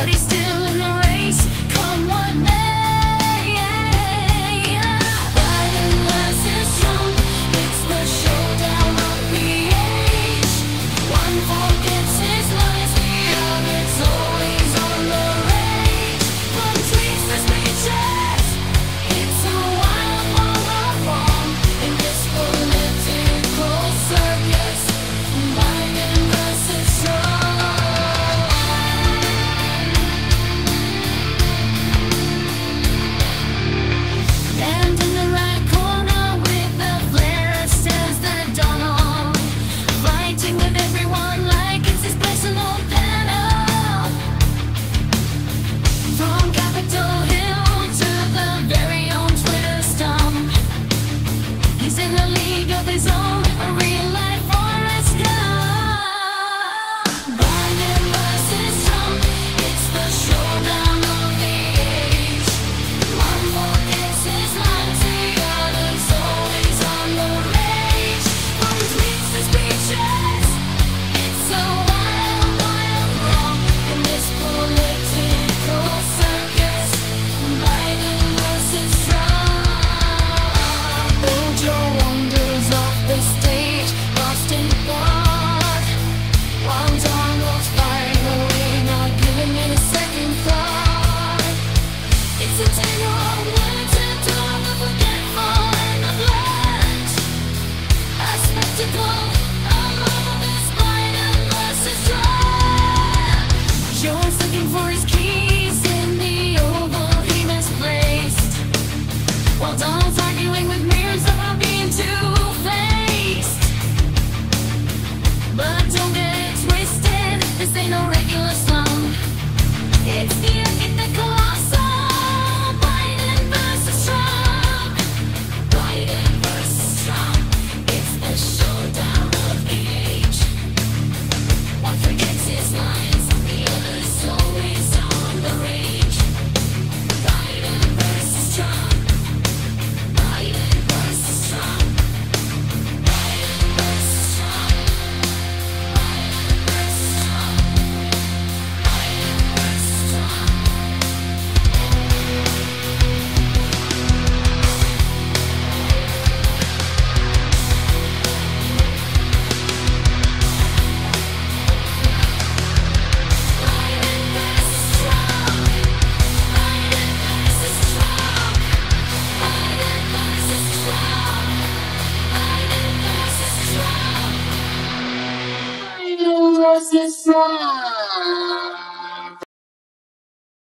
but he's still in the race, come what may. Violence is strong, it's the showdown of the age. One forgets his lines, the other's always on the rage. One tweets the speeches, it's a wild world of wrong in this political circus. Biden versus Trump. And in the right corner with the flare stands the Donald, fighting with everyone like it's his personal panel. From Capitol Hill to the very own Twitter stump, he's in a league of his own, a real life Forrest Gump. Biden versus Trump, it's the showdown of the age. One forgets his lines, the other's always on the rage. One tweets the speeches, it's a wild, wild wrong in this political circus. Biden versus Trump. Bojo wanders off the stage, lost in thought, while Donald's firing away, not giving it a second thought. It's a tale of legend of the forgetful and the blunt, a spectacle of all this Biden versus Trump. Joe's looking for his keys in the Oval he misplaced, while Donald's arguing with mirrors about being two-faced. But don't get it twisted, this ain't no regular slump. It's the epic, the colossal Biden versus Trump. Biden versus Trump, it's the showdown of the age. One forgets his lines, the other's always on the rage. Biden versus Trump. Biden versus Trump. Biden versus Trump. Biden versus Trump. Biden versus Trump. Biden versus Trump. Biden versus Trump. Biden versus Trump. Biden versus Trump. Biden versus Trump.